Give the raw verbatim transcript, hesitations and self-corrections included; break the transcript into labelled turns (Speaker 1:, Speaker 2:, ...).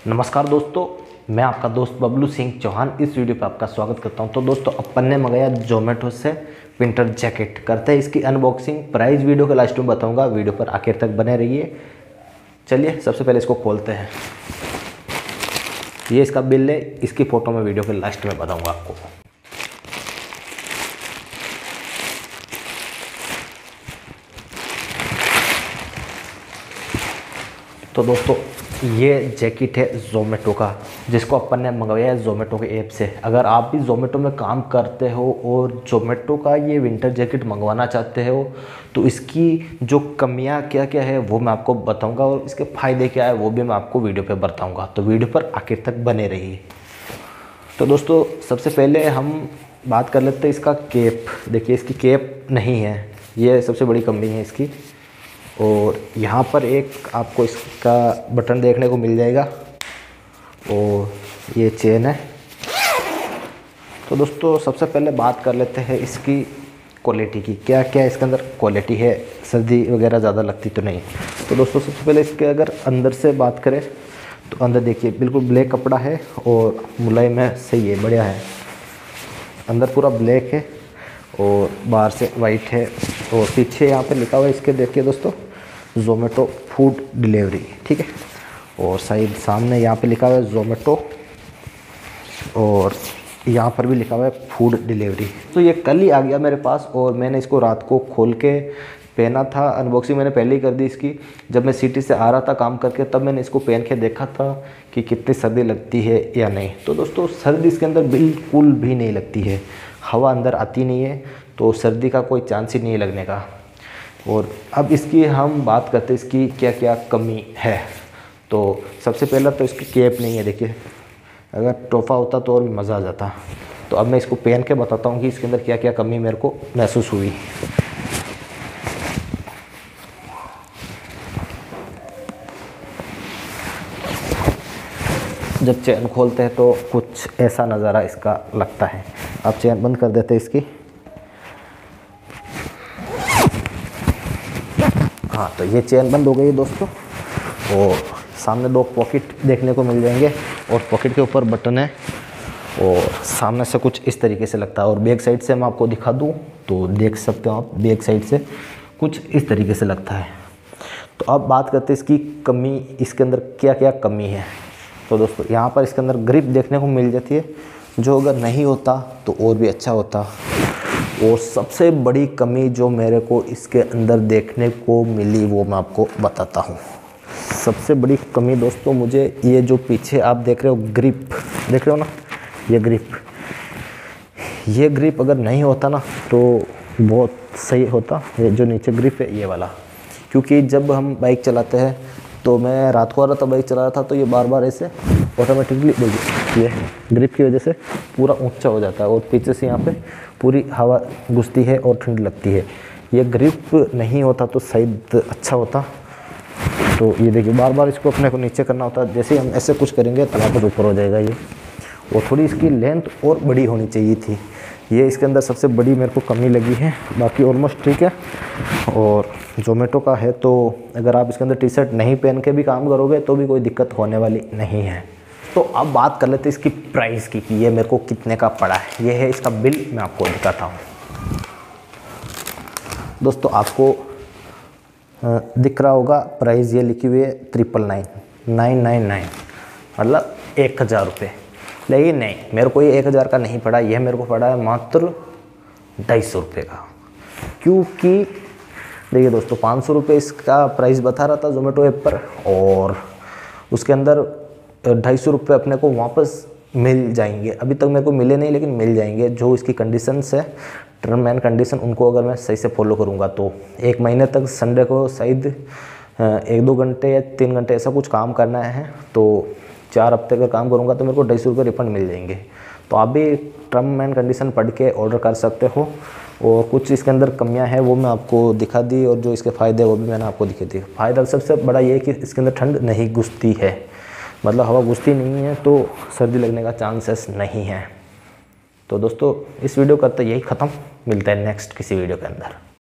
Speaker 1: नमस्कार दोस्तों, मैं आपका दोस्त बबलू सिंह चौहान इस वीडियो पे आपका स्वागत करता हूं। तो दोस्तों, अपन ने मंगाया जोमेटो से विंटर जैकेट। करते हैं इसकी अनबॉक्सिंग। प्राइस वीडियो के लास्ट में बताऊंगा, वीडियो पर आखिर तक बने रहिए। चलिए सबसे पहले इसको खोलते हैं। ये इसका बिल है, इसकी फ़ोटो मैं वीडियो के लास्ट में बताऊँगा आपको। तो दोस्तों, ये जैकेट है ज़ोमैटो का, जिसको अपन ने मंगवाया है ज़ोमैटो के ऐप से। अगर आप भी ज़ोमैटो में काम करते हो और ज़ोमैटो का ये विंटर जैकेट मंगवाना चाहते हो, तो इसकी जो कमियां क्या क्या है वो मैं आपको बताऊंगा और इसके फ़ायदे क्या है वो भी मैं आपको वीडियो पे बताऊंगा। तो वीडियो पर आखिर तक बने रहिए। तो दोस्तों, सबसे पहले हम बात कर लेते हैं इसका कैप। देखिए, इसकी कैप नहीं है, ये सबसे बड़ी कमी है इसकी। और यहाँ पर एक आपको इसका बटन देखने को मिल जाएगा और ये चेन है। तो दोस्तों, सबसे पहले बात कर लेते हैं इसकी क्वालिटी की। क्या क्या इसके अंदर क्वालिटी है, सर्दी वगैरह ज़्यादा लगती तो नहीं। तो दोस्तों, सबसे पहले इसके अगर अंदर से बात करें तो अंदर देखिए बिल्कुल ब्लैक कपड़ा है और मुलायम है, सही है, बढ़िया है। अंदर पूरा ब्लैक है और बाहर से वाइट है। और पीछे यहाँ पे लिखा हुआ है इसके, देखिए दोस्तों, ज़ोमैटो फूड डिलीवरी, ठीक है। और साइड सामने यहाँ पे लिखा हुआ है ज़ोमैटो और यहाँ पर भी लिखा हुआ है फूड डिलीवरी। तो ये कल ही आ गया मेरे पास और मैंने इसको रात को खोल के पहना था। अनबॉक्सिंग मैंने पहले ही कर दी इसकी। जब मैं सिटी से आ रहा था काम करके, तब मैंने इसको पहन के देखा था कि कितनी सर्दी लगती है या नहीं। तो दोस्तों, सर्दी इसके अंदर बिल्कुल भी नहीं लगती है, हवा अंदर आती नहीं है, तो सर्दी का कोई चांस ही नहीं है लगने का। और अब इसकी हम बात करते हैं इसकी क्या क्या कमी है। तो सबसे पहला तो इसकी कैप नहीं है। देखिए, अगर तोहफा होता तो और भी मज़ा आ जाता। तो अब मैं इसको पहन के बताता हूँ कि इसके अंदर क्या क्या कमी मेरे को महसूस हुई। जब चैन खोलते हैं तो कुछ ऐसा नज़ारा इसका लगता है। अब चैन बंद कर देते हैं इसकी। हाँ, तो ये चैन बंद हो गई है दोस्तों। और सामने दो पॉकेट देखने को मिल जाएंगे और पॉकेट के ऊपर बटन है और सामने से कुछ इस तरीके से लगता है। और बैक साइड से मैं आपको दिखा दूँ तो देख सकते हो आप, बैक साइड से कुछ इस तरीके से लगता है। तो अब बात करते हैं इसकी कमी, इसके अंदर क्या क्या कमी है। तो दोस्तों, यहाँ पर इसके अंदर ग्रिप देखने को मिल जाती है, जो अगर नहीं होता तो और भी अच्छा होता। और सबसे बड़ी कमी जो मेरे को इसके अंदर देखने को मिली वो मैं आपको बताता हूँ। सबसे बड़ी कमी दोस्तों, मुझे ये जो पीछे आप देख रहे हो ग्रिप, देख रहे हो ना, ये ग्रिप ये ग्रिप अगर नहीं होता ना तो बहुत सही होता। ये जो नीचे ग्रिप है ये वाला, क्योंकि जब हम बाइक चलाते हैं, तो मैं रात को आ रहा था बाइक चला रहा था, तो ये बार बार ऐसे ऑटोमेटिकली देखिए ये ग्रिप की वजह से पूरा ऊंचा हो जाता है और पीछे से यहाँ पे पूरी हवा घुसती है और ठंड लगती है। ये ग्रिप नहीं होता तो शायद अच्छा होता। तो ये देखिए, बार बार इसको अपने को नीचे करना होता है। जैसे हम ऐसे कुछ करेंगे तो वापस ऊपर हो जाएगा ये। और थोड़ी इसकी लेंथ और बड़ी होनी चाहिए थी। ये इसके अंदर सबसे बड़ी मेरे को कमी लगी है। बाकी ऑलमोस्ट ठीक है। और ज़ोमैटो का है तो अगर आप इसके अंदर टी शर्ट नहीं पहन के भी काम करोगे तो भी कोई दिक्कत होने वाली नहीं है। तो अब बात कर लेते हैं इसकी प्राइस की कि ये मेरे को कितने का पड़ा है। ये है इसका बिल, मैं आपको दिखाता हूँ। दोस्तों, आपको दिख रहा होगा प्राइस, ये लिखी हुई है triple nine nine nine nine मतलब एक हज़ार रुपये। लेकिन नहीं, मेरे को ये एक हज़ार का नहीं पड़ा, यह मेरे को पड़ा है मात्र ढाई सौ रुपये का। क्योंकि देखिए दोस्तों, पाँच सौ रुपये इसका प्राइस बता रहा था ज़ोमैटो ऐप पर और उसके अंदर ढाई सौ रुपये अपने को वापस मिल जाएंगे। अभी तक मेरे को मिले नहीं, लेकिन मिल जाएंगे। जो इसकी कंडीशंस है, टर्म एंड कंडीशन, उनको अगर मैं सही से फॉलो करूँगा तो एक महीने तक संडे को शायद एक दो घंटे या तीन घंटे ऐसा कुछ काम करना है। तो चार हफ्ते अगर काम करूँगा तो मेरे को ढाई सौ रुपये रिफंड मिल जाएंगे। तो आप भी टर्म एंड कंडीशन पढ़ के ऑर्डर कर सकते हो। और कुछ इसके अंदर कमियां हैं वो मैं आपको दिखा दी और जो इसके फ़ायदे वो भी मैंने आपको दिखे दिए। फ़ायदा सबसे बड़ा ये है कि इसके अंदर ठंड नहीं घुसती है, मतलब हवा घुसती नहीं है, तो सर्दी लगने का चांसेस नहीं है। तो दोस्तों, इस वीडियो करते यही ख़त्म। मिलता है नेक्स्ट किसी वीडियो के अंदर।